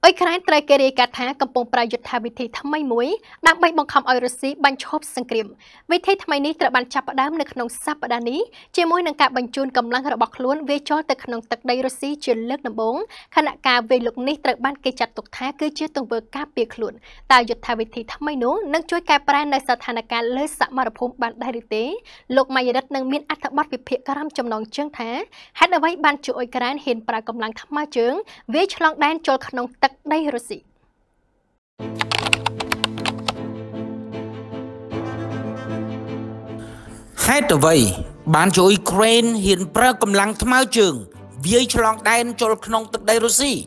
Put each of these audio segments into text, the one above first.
អ៊ុយក្រែនត្រូវគេរាយការណ៍ថាកំពុងប្រើយុទ្ធវិធីថ្មីមួយដើម្បីបង្ខំឲ្យរុស្ស៊ីបាញ់ឈប់សង្គ្រាមវិធីថ្មីនេះត្រូវបានចាប់ផ្ដើមនៅក្នុងសប្តាហ៍នេះជាមួយនឹងការបញ្ជូនកម្លាំងរបស់ខ្លួនវាចូលទៅក្នុងទឹកដីរុស្ស៊ីជាលើកដំបូងខណៈការវាយលុកនេះត្រូវបានគេចាត់ទុកថាគឺជាទង្វើការពារខ្លួនតើយុទ្ធវិធីថ្មីនោះនឹងជួយកែប្រែនៅស្ថានភាពលើសមរភូមិបានដែរឬទេលោកម៉ាយរិតនឹងមានអត្ថបទវិភាគក្រំចំណងជើងថាហេតុអ្វីបានជួយអ៊ុយក្រែនហ៊ានប្រើកម្លាំងថ្មើរជើងវាយឆ្លងដែនចូលក្នុងទឹកដីរុស្ស៊ីហេតុអ្វីបានជួយអ៊ុយក្រែនហ៊ានប្រើកម្លាំងថ្មើរជើងវាយឆ្លងដែនចូលក្នុងទឹកដីរុស្ស៊ី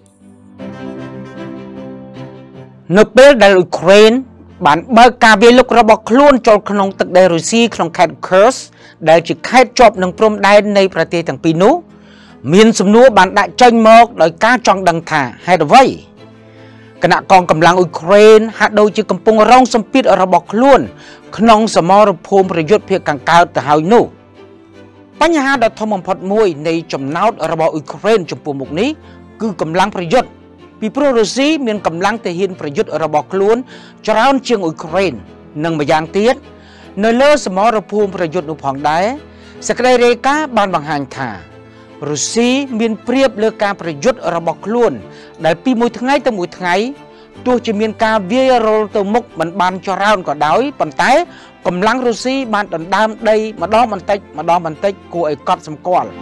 នៅពេលដែលអ៊ុយក្រែនបានបើកការវាយលុករបស់ខ្លួនចូលក្នុងទឹកដីរុស្ស៊ីក្នុងខេត្ត Kursk ដែលជាខេត្តជាប់នឹងព្រំដែននៃប្រទេសទាំងពីរនោះមានសំណួរបានដាក់ចេញមកដោយការចង់ដឹងថាហេតុអ្វីគណៈកងកម្លាំងអ៊ុយក្រែនហាក់ដូចជាកំពុងរងសម្ពាធរបស់ខ្លួនក្នុងសមរភូមិប្រយុទ្ធភាគខាងកើតទៅហើយនោះបញ្ហាដ៏ធំបំផុតមួយនៃចំណោទរបស់អ៊ុយក្រែនចំពោះមុខនេះគឺកម្លាំងប្រយុទ្ធពីព្រោះរុស្ស៊ីមានកម្លាំងទាហានប្រយុទ្ធរបស់ខ្លួនច្រើនជាងអ៊ុយក្រែននិងម្យ៉ាងទៀតនៅលើសមរភូមិប្រយុទ្ធនោះផងដែរសេចក្តីរាយការណ៍បានបង្ហាញថារុស្ស៊ីមានព្រៀបលើការប្រយុទ្ធរបស់ខ្លួនដែលពីមួយថ្ងៃទៅមួយថ្ងៃទោះជាមានការវាយរលទៅមុខមិនបានច្រើនក៏ដោយប៉ុន្តែកម្លាំងរុស្ស៊ីបានដណ្ដើមដីម្ដងបន្តិចគួរឲ្យកត់សម្គាល់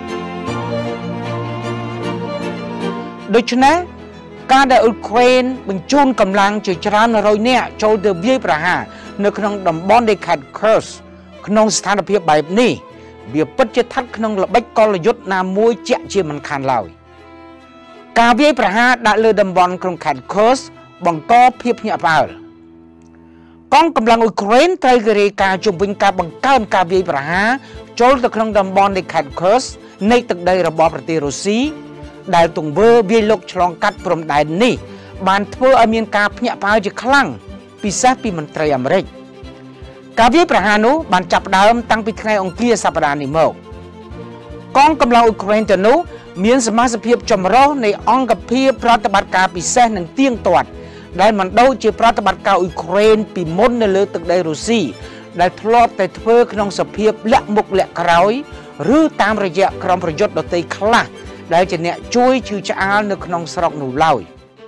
ដូច្នេះការដែលអ៊ុយក្រែនបញ្ជូនកម្លាំងជាច្រើនរយនាក់ចូលទៅវាយប្រហារនៅក្នុងតំបន់នៃខេត្ត Kursk ក្នុងស្ថានភាពបែបនេះវាពិតជាស្ថិតក្នុងល្បិចកលយុទ្ធណាមួយជាក់ជាមិនខានឡើយការវាយប្រហារដាក់លើតំបន់ក្នុងខេត្ត Kursk បង្កភាពភ្ញាក់ផ្អើលកងកម្លាំងអ៊ុយក្រែនត្រូវគេរាយការណ៍ជុំវិញការបង្កើនការវាយប្រហារចូលទៅក្នុងតំបន់នៃខេត្ត Kursk នៃទឹកដីរបស់ប្រទេសរុស្ស៊ីដែលទង្វើវាយលុកឆ្លងកាត់ព្រំដែននេះបានធ្វើឲ្យមានការភ្ញាក់ផ្អើលជាខ្លាំងពិសេសពីមន្ត្រីអាមេរិកការវាយប្រហារនោះបានចាប់ផ្ដើមតាំងពីថ្ងៃអង្គារសប្តាហ៍នេះមកកងកម្លាំងអ៊ុយក្រែនទៅនោះមានសមាជិកភាពចម្រុះនៃអង្គភាពប្រតិបត្តិការពិសេសនិងទៀងទាត់ដែលមិនដូចជាប្រតិបត្តិការអ៊ុយក្រែនពីមុននៅលើទឹកដីរុស្ស៊ីដែលធ្លាប់តែធ្វើក្នុងសភាពលាក់មុខលាក់ក្រោយឬតាមរយៈក្រុមប្រយុទ្ធដទៃខ្លះដែលជាអ្នកជួយឈឺឆ្អាលនៅក្នុងស្រុកនោះឡើយ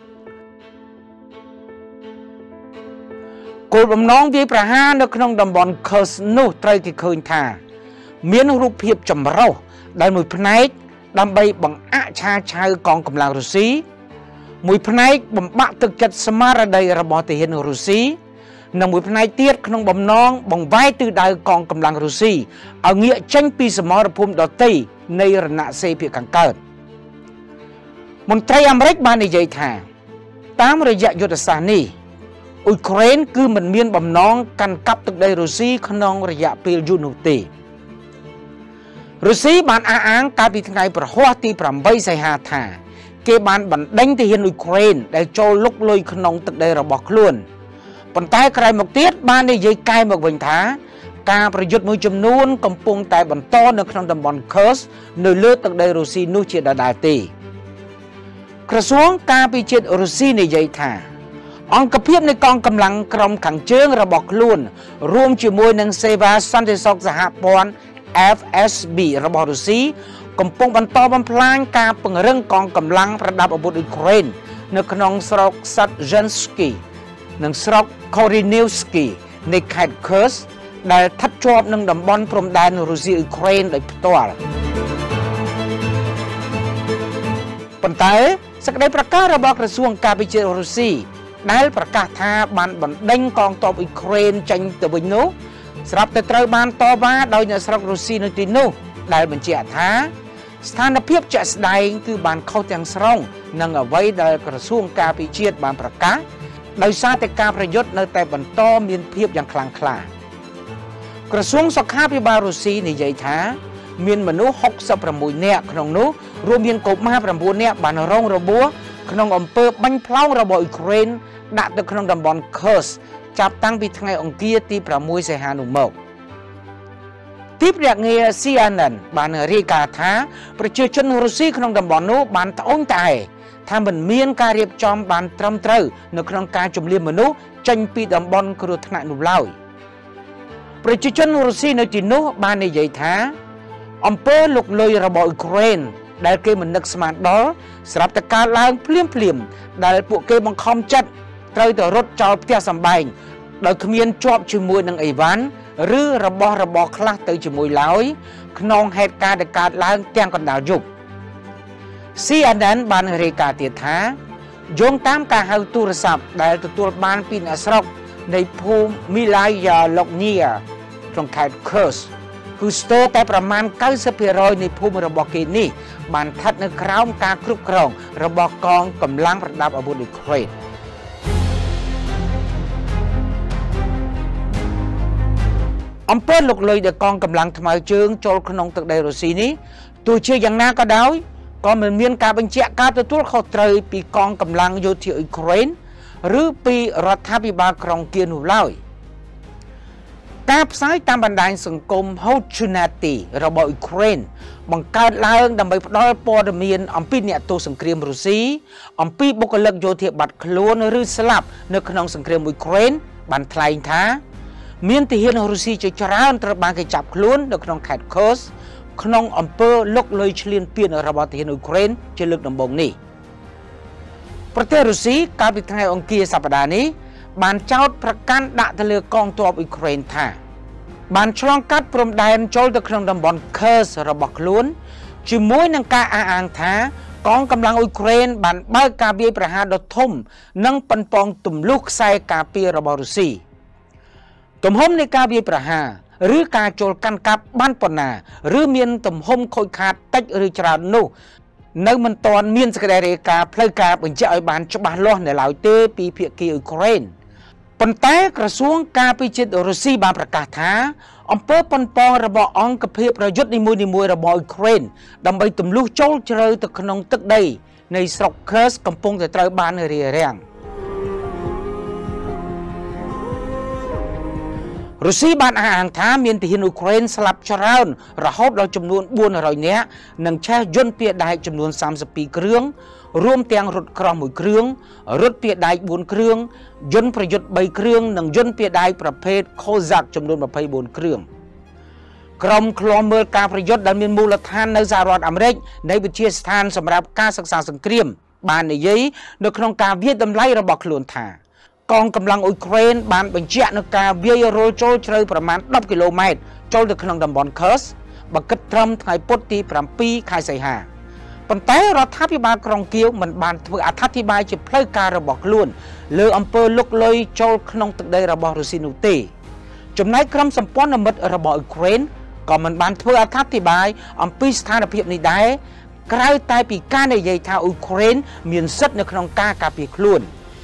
គោលបំណងវាយប្រហារនៅក្នុងតំបន់ Kursk នោះត្រូវគេឃើញថាមានរូបភាពចម្រុះដែលមួយផ្នែកដើម្បីបង្អាក់ឆាឆៅកងកម្លាំងរុស្ស៊ីមួយផ្នែកបំបាក់ទឹកចិត្តស្មារតីរបស់ទាហានរុស្ស៊ីនិងមួយផ្នែកទៀតក្នុងបំណងបង្វែរទិសដៅកងកម្លាំងរុស្ស៊ីឲ្យងាកចេញពីសមរភូមិដទៃនៃរណសិរ្សភាគខាងកើតមន្ត្រីអាមេរិកបាននិយាយថាតាមរយៈយុទ្ធសាស្ត្រនេះអ៊ុយក្រែនគឺមិនមានបំណងកាន់កាប់ទឹកដីរុស្ស៊ីក្នុងរយៈពេលយូរនោះទេរុស្ស៊ីបានអះអាងកាលពីថ្ងៃប្រហ័សទី8សីហាថាគេបានបណ្ដេញទាហានអ៊ុយក្រែនដែលចូលលុកលុយក្នុងទឹកដីរបស់ខ្លួនប៉ុន្តែក្រោយមកទៀតបាននិយាយកែមកវិញថាការប្រយុទ្ធមួយចំនួនកំពុងតែបន្តនៅក្នុងតំបន់ Kursk នៅលើទឹកដីរុស្ស៊ីនោះជាដដែលទេក្រសួងការពារជាតិរុស្ស៊ីនិយាយថាអង្គភាពនៃកងកម្លាំងក្រមខាងជើងរបស់ខ្លួនរួមជាមួយនឹងសេវាសន្តិសុខសហព័ន្ធ FSB របស់រុស្ស៊ីកំពុងបន្តបំផ្លាញការពង្រឹងកងកម្លាំងប្រដាប់អាវុធអ៊ុយក្រែននៅក្នុងស្រុក Sadzhensky និងស្រុក Korynevsky នៃខេត្ត Kursk ដែលស្ថិតជាប់នឹងតំបន់ព្រំដែនរុស្ស៊ីអ៊ុយក្រែនដោយផ្ទាល់ប៉ុន្តែសេចក្តីប្រកាសរបស់ក្រសួងការពារជាតិរុស្ស៊ីដែលប្រកាសថាបានបណ្ដេញកងទ័ពអ៊ុយក្រែនចេញទៅវិញនោះស្រាប់តែត្រូវបានតវ៉ាដោយអ្នកស្រុករុស្ស៊ីនៅទីនោះដែលបញ្ជាក់ថាស្ថានភាពជាក់ស្ដែងគឺបានខុសទាំងស្រុងនឹងអ្វីដែលក្រសួងការពារជាតិបានប្រកាសដោយសារតែការប្រយុទ្ធនៅតែបន្តមានភាពយ៉ាងខ្លាំងក្លាក្រសួងសុខាភិបាលរុស្ស៊ីនិយាយថាមានមនុស្ស66នាក់ក្នុងនោះរួមមានកុមារ9នាក់បានរងរបួសក្នុងអំពើបាញ់ផ្លោងរបស់អ៊ុយក្រែនដាក់ទៅក្នុងតំបន់ Kursk ចាប់តាំងពីថ្ងៃអង្គារទី6សីហានោះមកទីភ្នាក់ងារ CNN បានរាយការណ៍ថាប្រជាជនរុស្ស៊ីក្នុងតំបន់នោះបានត្អូញត្អែថាមិនមានការរៀបចំបានត្រឹមត្រូវនៅក្នុងការជំរាបមនុស្សចេញពីតំបន់គ្រោះថ្នាក់នោះឡើយប្រជាជនរុស្ស៊ីនៅទីនោះបាននិយាយថាអំពើលុកលុយរបស់អ៊ុយក្រែនដែលគេមិននឹកស្មានដល់ស្រាប់តែកើតឡើងភ្លាមដែលពួកគេបង្ខំចិត្តត្រូវទៅរត់ចោលផ្ទះសម្បែងដោយគ្មានជាប់ជាមួយនឹងអីវ៉ាន់ឬរបស់របរខ្លះទៅជាមួយឡើយក្នុងហេតុការណ៍ដែលកើតឡើងទាំងកណ្ដាលយប់ CNN បានរាយការណ៍ទៀតថាយោងតាមការហៅទូរស័ព្ទដែលទទួលបានពីអ្នកស្រុកនៃភូមិមីឡាយ៉ាឡុកញៀក្នុងខេត្ត Kursk គឺស្ទើរតែប្រមាណ 90% នៃភូមិរបស់គេនេះបានស្ថិតនៅក្រោមការគ្រប់គ្រងរបស់កងកម្លាំងប្រដាប់អាវុធអ៊ុយក្រែនអំពើលុកលុយដែលកងកម្លាំងថ្មើរជើងចូលក្នុងទឹកដីរុស្ស៊ីនេះទោះជាយ៉ាងណាក៏ដោយក៏មិនមានការបញ្ជាក់ការទទួលខុសត្រូវពីកងកម្លាំងយោធាអ៊ុយក្រែនឬពីរដ្ឋាភិបាលក្រុងគៀវនោះឡើយការផ្សាយតាមបណ្ដាញសង្គម Houchunati របស់អ៊ុយក្រែនបង្កើតឡើងដើម្បីផ្ដល់ព័ត៌មានអំពីអ្នកទោសសង្គ្រាមរុស្ស៊ីអំពីបុគ្គលិកយោធាបាត់ខ្លួនឬស្លាប់នៅក្នុងសង្គ្រាមអ៊ុយក្រែនបានថ្លែងថាមានទាហានរុស្ស៊ីជាច្រើនត្រូវបានគេចាប់ខ្លួននៅក្នុងខេត្ត Kursk ក្នុងអំពើលុកលុយឈ្លានពានរបស់ទាហានអ៊ុយក្រែនជាលើកដំបូងនេះប្រទេសរុស្ស៊ីកាលពីថ្ងៃអង្គារសប្តាហ៍នេះបានចោទប្រកាន់ដាក់ទៅលើកងទ័ពអ៊ុយក្រែនថាបានឆ្លងកាត់ព្រំដែនចូលទៅក្នុងតំបន់ Kursk របស់ខ្លួនជាមួយនឹងការអះអាងថាកងកម្លាំងអ៊ុយក្រែនបានបើកការវាយប្រហារដ៏ធំនិងប៉ុនប៉ងទម្លុះខ្សែការពាររបស់រុស្ស៊ីទំហំនៃការវាយប្រហារឬការចូលកាន់កាប់បានប៉ុណ្ណាឬមានទំហំខូចខាតតិចឬច្រើននោះនៅមិនទាន់មានសេចក្តីរាយការណ៍ផ្លូវការបញ្ជាក់ឲ្យបានច្បាស់លាស់នៅឡើយទេពីភាគីអ៊ុយក្រែនប៉ុន្តែក្រសួងការពារជាតិរុស្ស៊ីបានប្រកាសថាអំពើប៉ុនប៉ងរបស់អង្គភាពប្រយុទ្ធនីមួយៗរបស់អ៊ុយក្រែនដើម្បីទម្លុះចូលជ្រៅទៅក្នុងទឹកដីនៃស្រុក Kursk កំពុងតែត្រូវបានរារាំងរុស្ស៊ីបានអះអាងថាមានទាហានអ៊ុយក្រែនស្លាប់ច្រើនរហូតដល់ចំនួន400នាក់និងឆេះយន្តពាដែកចំនួន32គ្រឿងរួមទាំងរថក្រោះ1គ្រឿងរថពាដែក4គ្រឿងយន្តប្រយុទ្ធ3គ្រឿងនិងយន្តពាដែកប្រភេទ Kozak ចំនួន24គ្រឿងក្រុមឃ្លាំមើលការប្រយុទ្ធដែលមានមូលដ្ឋាននៅសហរដ្ឋអាមេរិកនៃវិទ្យាស្ថានសម្រាប់ការសិក្សាសង្គ្រាមបាននិយាយនៅក្នុងការវាយតម្លៃរបស់ខ្លួនថាកងកម្លាំងអ៊ុយក្រែនបានបញ្ជាក់នៅការវាយរុលចូលជ្រៅប្រមាណ10គីឡូម៉ែត្រចូលទៅក្នុងតំបន់ Kursk បើគិតត្រឹមថ្ងៃពុធទី7ខែសីហាប៉ុន្តែរដ្ឋាភិបាលក្រុងគៀវមិនបានធ្វើអត្ថាធិប្បាយជាផ្លូវការរបស់ខ្លួនលើអំពើលុកលុយចូលក្នុងទឹកដីរបស់រុស្ស៊ីនោះទេចំណែកក្រុមសម្ព័ន្ធមិត្តរបស់អ៊ុយក្រែនក៏មិនបានធ្វើអត្ថាធិប្បាយអំពីស្ថានភាពនេះដែរក្រៅតែពីការនិយាយថាអ៊ុយក្រែនមានសិទ្ធិនៅក្នុងការការពារខ្លួន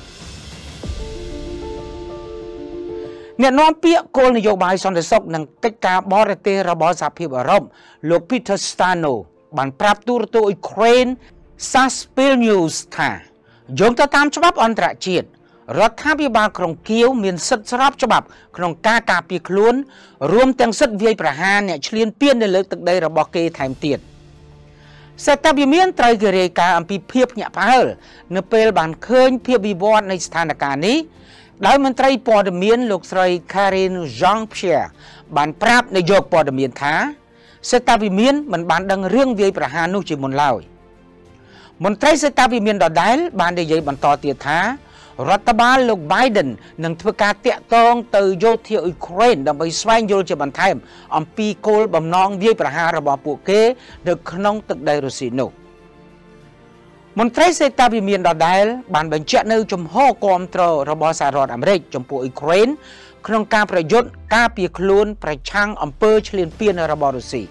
អ្នកនាំពាក្យគោលនយោបាយសន្តិសុខនិងកិច្ចការបរទេសរបស់សហភាពអឺរ៉ុបលោក Peter Stano បានប្រាប់ទូរទស្សន៍អ៊ុយក្រែន Saspil News ថាយោងទៅតាមច្បាប់អន្តរជាតិរដ្ឋាភិបាលក្រុងគៀវមានសិទ្ធិស្របច្បាប់ក្នុងការការពារខ្លួនរួមទាំងសិទ្ធិវាយប្រហារអ្នកឈ្លានពាននៅលើទឹកដីរបស់គេថែមទៀតសេតវិមានត្រូវគេរាយការណ៍អំពីភាពញាក់ផ្អើលនៅពេលបានឃើញភាពវិវត្តនៃស្ថានភាពនេះដោយមន្ត្រីព័ត៌មានលោកស្រី Karine Jean-Pierre បានប្រាប់នាយកព័ត៌មានថាសេតវិមានមិនបានដឹងរឿងវាយប្រហារនោះជាមុនឡើយមន្ត្រីសេតវិមានដដែលបាននិយាយបន្តទៀតថារដ្ឋបាលលោក Biden នឹងធ្វើការតាក់ទងទៅយោធាអ៊ុយក្រែនដើម្បីស្វែងយល់ជាបន្ថែមអំពីគោលបំណងវាយប្រហាររបស់ពួកគេនៅក្នុងទឹកដីរុស្ស៊ីនោះមន្ត្រីសេតាវិមានដដែលបានបញ្ជាក់នៅជំហរគាំទ្ររបស់សហរដ្ឋអាមេរិកចំពោះអ៊ុយក្រែនក្នុងការប្រយុទ្ធការពារខ្លួនប្រឆាំងអំពើឈ្លានពានរបស់រុស្ស៊ី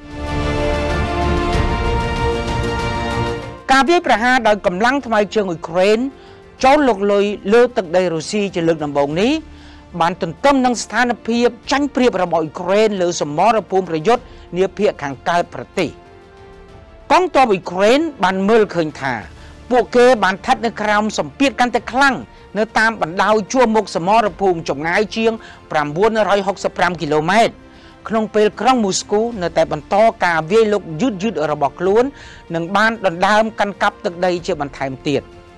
ការវាយប្រហារដោយកម្លាំងថ្មើរជើងអ៊ុយក្រែនចូលលុកលុយលើទឹកដីរុស្ស៊ីជាលើកដំបូងនេះបានទន្ទឹមនឹងស្ថានភាពចាញ់ប្រៀបរបស់អ៊ុយក្រែនលើសមរភូមិប្រយុទ្ធនាភាគខាងកើតប្រទេសកងទ័ពអ៊ុយក្រែនបានមើលឃើញថាពួកគេបានស្ថិតនៅក្រោមសម្ពាធកាន់តែខ្លាំងនៅតាមបណ្ដោយជួរមុខសមរភូមិចម្ងាយជាង965គីឡូម៉ែត្រក្នុងពេលក្រុងមូស្គូនៅតែបន្តការវាយលុកយឺតៗរបស់ខ្លួននិងបានដណ្ដើមកាន់កាប់ទឹកដីជាបន្ថែមទៀត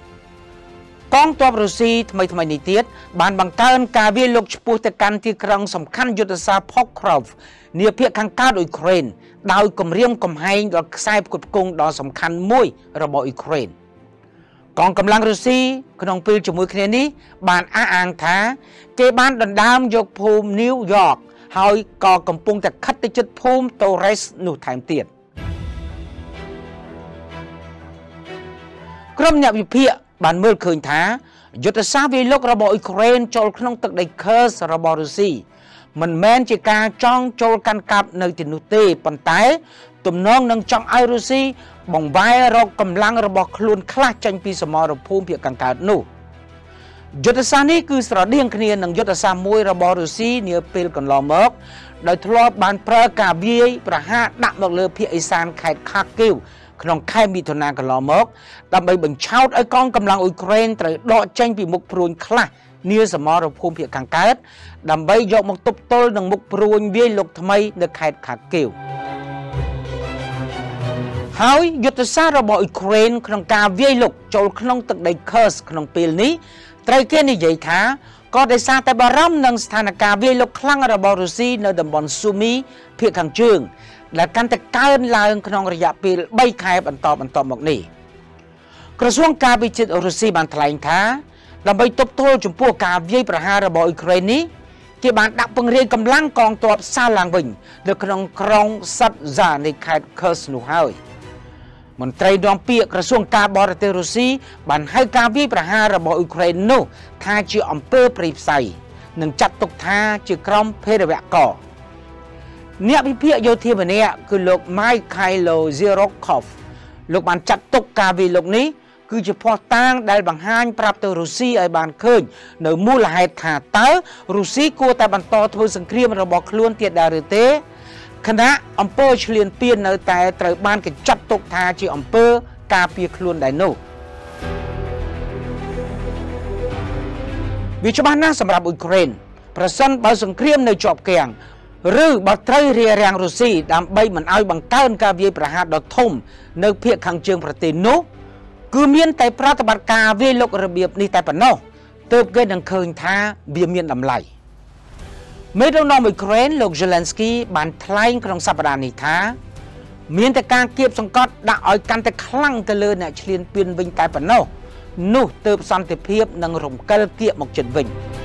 កងទ័ពរុស្ស៊ីថ្មីនេះទៀតបានបង្កើនការវាយលុកឆ្ពោះទៅកាន់ទីក្រុងសំខាន់យុទ្ធសាស្ត្រ Pokrov នាភាគខាងកើតអ៊ុយក្រែនដោយគម្រាមកំហែងដល់ខ្សែផ្គត់ផ្គង់ដ៏សំខាន់មួយរបស់អ៊ុយក្រែនកងកម្លាំងរុស្ស៊ីក្នុងពេលជាមួយគ្នានេះបានអះអាងថាគេបានដណ្ដើមយកភូមិ New York ហើយក៏កំពុងតែខិតទៅជិតភូមិ Torres នោះថែមទៀតក្រុមអ្នកវិភាគបានមើលឃើញថាយុទ្ធសាស្ត្រវាយលុករបស់អ៊ុយក្រែនចូលក្នុងទឹកដី Kursk របស់រុស្ស៊ីមិនមែនជាការចង់ចូលកាន់កាប់នៅទីនោះទេប៉ុន្តែទំនងនឹងចង់ឲ្យរុស្ស៊ីបង្វែររកកម្លាំងរបស់ខ្លួនខ្លះចេញពីសមរភូមិភាគខាងកើតនោះយុទ្ធសាស្ត្រនេះគឺស្រដៀងគ្នានឹងយុទ្ធសាស្ត្រមួយរបស់រុស្ស៊ីនាពេលកន្លងមកដោយធ្លាប់បានប្រើការវាយប្រហារដាក់មកលើភាគឦសានខេត្ត Kharkiv ក្នុងខែមិថុនាកន្លងមកដើម្បីបញ្ឆោតឲ្យកងកម្លាំងអ៊ុយក្រែនត្រូវដកចេញពីមុខព្រួញខ្លះនាសមរភូមិភាគខាងកើតដើម្បីយកមកទប់ទល់នឹងមុខព្រួញវាយលុកថ្មីនៅខេត្ត Kharkiv ហើយយុទ្ធសាស្ត្ររបស់អ៊ុយក្រែនក្នុងការវាយលុកចូលក្នុងទឹកដី Kursk ក្នុងពេលនេះត្រូវគេនិយាយថាក៏ដោយសារតែបារម្ភនឹងស្ថានភាពវាយលុកខ្លាំងរបស់រុស្ស៊ីនៅតំបន់ Sumy ភាគខាងជើងដែលកាន់តែកើនឡើងក្នុងរយៈពេល3ខែបន្តមកនេះក្រសួងការពារជាតិរុស្ស៊ីបានថ្លែងថាដើម្បីទប់ទល់ចំពោះការវាយប្រហាររបស់អ៊ុយក្រែននេះគេបានដាក់ពង្រាយកម្លាំងកងទ័ពសាឡើងវិញនៅក្នុងក្រុងសាត់ហ្សានៃខេត្ត Kursk នោះហើយមន្ត្រីនាំពាក្យក្រសួងការបរទេសរុស្ស៊ីបានហៅការវាយប្រហាររបស់អ៊ុយក្រែននោះថាជាអំពើព្រៃផ្សៃនិងចាត់ទុកថាជាក្រុមភេរវករអ្នកវិភាគយោធាម្នាក់គឺលោក Mikhailo Zhirokov លោកបានចាត់ទុកការវាយលុកនេះគឺជាភស្តុតាងដែលបង្ហាញប្រាប់ទៅរុស្ស៊ីឲ្យបានឃើញនៅមូលហេតុថាតើរុស្ស៊ីគួរតែបន្តធ្វើសង្គ្រាមរបស់ខ្លួនទៀតដែរឬទេខណៈអំពើឈ្លានពាននៅតែត្រូវបានកញ្ចាត់ទុកថាជាអំពើការពារខ្លួនដែរនោះវាច្បាស់ណាស់សម្រាប់អ៊ុយក្រែនប្រសិនបើសង្គ្រាមនៅជាប់គាំងឬបើត្រូវរារាំងរុស្ស៊ីដើម្បីមិនឲ្យបង្កើនការវាយប្រហារដ៏ធំនៅភាគខាងជើងប្រទេសនោះគឺមានតែប្រតិបត្តិការវាយលុករបៀបនេះតែប៉ុណ្ណោះទើបគេនឹងឃើញថាវាមានតម្លៃមេដឹកនាំអ៊ុយក្រែនលោក Zelensky បានថ្លែងក្នុងសប្តាហ៍នេះថាមានតែការគៀបសង្កត់ដាក់ឲ្យកាន់តែខ្លាំងទៅលើអ្នកឈ្លានពានវិញតែប៉ុណ្ណោះនោះទើបសន្តិភាពនឹងរំកិលគៀកមកជិតវិញ